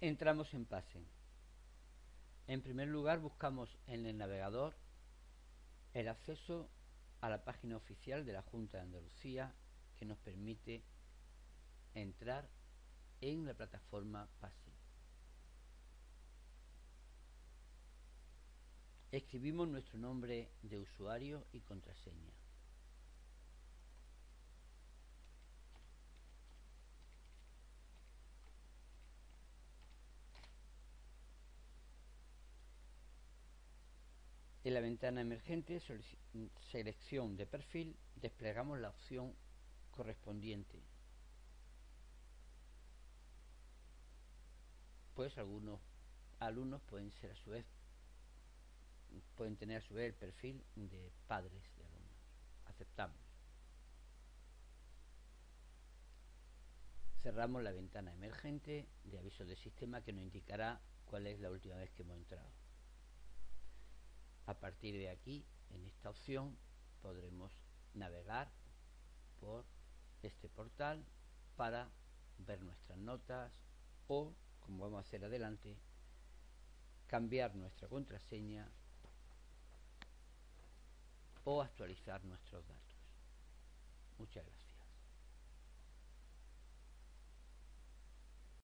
Entramos en Pasen. En primer lugar buscamos en el navegador el acceso a la página oficial de la Junta de Andalucía, que nos permite entrar en la plataforma Pasen. Escribimos nuestro nombre de usuario y contraseña. En la ventana emergente, selección de perfil, desplegamos la opción correspondiente. Pues algunos alumnos pueden tener a su vez el perfil de padres de alumnos. Aceptamos. Cerramos la ventana emergente de aviso de sistema, que nos indicará cuál es la última vez que hemos entrado. A partir de aquí, en esta opción, podremos navegar por este portal para ver nuestras notas o, como vamos a hacer adelante, cambiar nuestra contraseña o actualizar nuestros datos. Muchas gracias.